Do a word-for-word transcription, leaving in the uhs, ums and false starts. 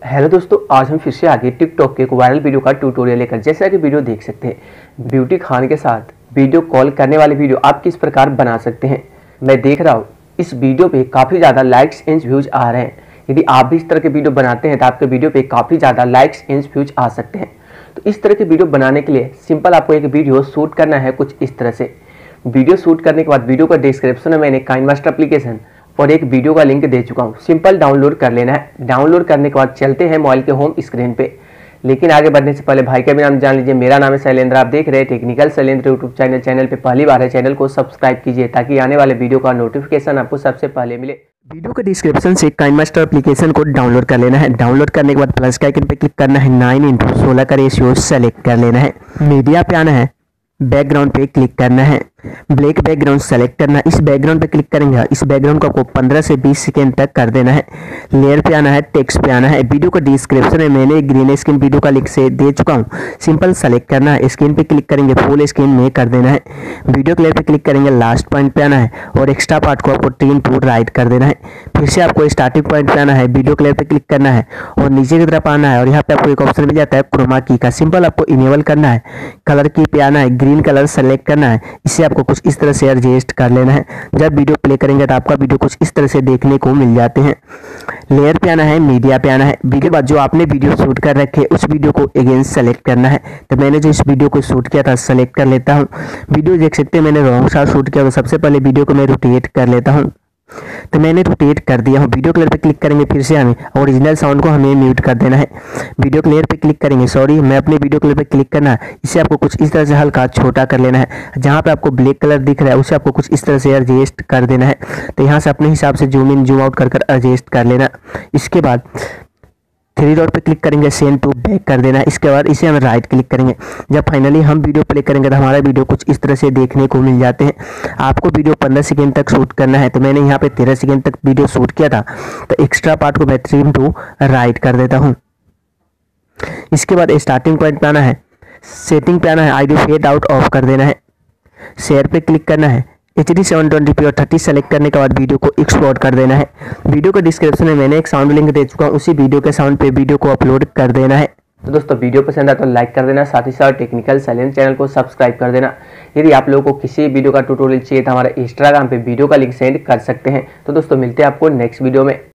Hello दोस्तों, आज हम फिर से आगे टिकटॉक के एक वायरल वीडियो का ट्यूटोरियल लेकर। जैसा कि वीडियो देख सकते हैं, ब्यूटी खान के साथ वीडियो कॉल करने वाली वीडियो आप किस प्रकार बना सकते हैं। मैं देख रहा हूँ इस वीडियो पे काफ़ी ज़्यादा लाइक्स एंड व्यूज आ रहे हैं। यदि आप भी इस तरह के वीडियो बनाते हैं तो आपके वीडियो पे काफ़ी ज़्यादा लाइक्स एंड व्यूज आ सकते हैं। तो इस तरह की वीडियो बनाने के लिए सिंपल आपको एक वीडियो शूट करना है कुछ इस तरह से। वीडियो शूट करने के बाद वीडियो का डिस्क्रिप्शन में मैंने काइनमास्टर एप्लीकेशन और एक वीडियो का लिंक दे चुका हूँ, सिंपल डाउनलोड कर लेना है। डाउनलोड करने के बाद चलते हैं मोबाइल के होम स्क्रीन पे। लेकिन आगे बढ़ने से पहले भाई का भी नाम जान लीजिए। मेरा नाम है शैलेंद्र, आप देख रहे हैं technical Shailendra YouTube channel. Channel पे पहली बार है, चैनल को सब्सक्राइब कीजिए ताकि आने वाले वीडियो का नोटिफिकेशन आपको सबसे पहले मिले। वीडियो के डिस्क्रिप्शन से काइनमास्टर एप्लीकेशन को डाउनलोड कर लेना है। डाउनलोड करने के बाद प्लस के आइकन पे क्लिक करना है। नाइन इंटू सोलह का रेशियो सेलेक्ट कर लेना है। मीडिया पे आना है, बैकग्राउंड पे क्लिक करना है, ब्लैक बैकग्राउंड सेलेक्ट करना है। इस बैकग्राउंड पे क्लिक करेंगे, इस बैकग्राउंड को आपको पंद्रह से बीस सेकंड तक कर देना है। लेयर पे आना है, टेक्स्ट पे आना है। वीडियो का डिस्क्रिप्शन में मैंने ग्रीन स्क्रीन वीडियो का लिंक से दे चुका हूँ, सिंपल सेलेक्ट करना है। स्क्रीन पे क्लिक करेंगे, फुल स्क्रीन में कर देना है। वीडियो क्लियर पे क्लिक करेंगे, लास्ट पॉइंट पे आना है और एक्स्ट्रा पार्ट को आपको तीन फुट राइट कर देना है। फिर से आपको स्टार्टिंग पॉइंट पे आना है, वीडियो क्लियर पे क्लिक करना है और नीचे की तरफ आना है और यहाँ पे आपको एक ऑप्शन मिल जाता है क्रोमा की का, सिंपल आपको इनेबल करना है। कलर की पे आना है, ग्रीन कलर सेलेक्ट करना है। इसे आपको कुछ इस तरह से एडजस्ट कर लेना है। जब वीडियो प्ले करेंगे तो आपका वीडियो कुछ इस तरह से देखने को मिल जाते हैं। लेयर पे आना है, मीडिया पे आना है। वीडियो के बाद जो आपने वीडियो शूट कर रखे उस वीडियो को अगेन सेलेक्ट करना है। तो मैंने जो इस वीडियो को शूट किया था सेलेक्ट कर लेता हूँ। वीडियो देख सकते हैं मैंने रॉन्ग शॉट शूट किया, तो सबसे पहले वीडियो को मैं रोटेट कर लेता हूँ। तो मैंने रोटेट कर दिया हूँ। वीडियो क्लियर पे क्लिक करेंगे, फिर से हमें ओरिजिनल साउंड को हमें म्यूट कर देना है। वीडियो क्लियर पे क्लिक करेंगे, सॉरी मैं अपने वीडियो क्लियर पे क्लिक करना है। इसे आपको कुछ इस तरह से हल्का छोटा कर लेना है। जहाँ पे आपको ब्लैक कलर दिख रहा है उसे आपको कुछ इस तरह से एडजस्ट कर देना है। तो यहाँ से अपने हिसाब से जूम इन जूम आउट कर कर एडजस्ट कर लेना। इसके बाद थ्री डॉट पे क्लिक करेंगे, सेंड टू बैक कर देना है। इसके बाद इसे हम राइट क्लिक करेंगे। जब फाइनली हम वीडियो प्ले करेंगे तो हमारा वीडियो कुछ इस तरह से देखने को मिल जाते हैं। आपको वीडियो पंद्रह सेकंड तक शूट करना है, तो मैंने यहाँ पे तेरह सेकंड तक वीडियो शूट किया था। तो एक्स्ट्रा पार्ट को मैं ट्रिम टू राइट कर देता हूँ। इसके बाद स्टार्टिंग पॉइंट पे आना है, सेटिंग पे आना है, आईडी फेड आउट ऑफ कर देना है। शेयर पे क्लिक करना है, H D seven twenty P और थर्टी सेलेक्ट करने के बाद वीडियो को एक्सपोर्ट कर देना है। वीडियो के डिस्क्रिप्शन में मैंने एक साउंड लिंक दे चुका हूँ, उसी वीडियो के साउंड पे वीडियो को अपलोड कर देना है। तो दोस्तों वीडियो पसंद आया तो लाइक कर देना, साथ ही साथ टेक्निकल शैलेंद्र चैनल को सब्सक्राइब कर देना। यदि आप लोगों को किसी वीडियो का ट्यूटोरियल चाहिए तो हमारे इंस्टाग्राम पे वीडियो का लिंक सेंड कर सकते हैं। तो दोस्तों मिलते हैं आपको नेक्स्ट वीडियो में।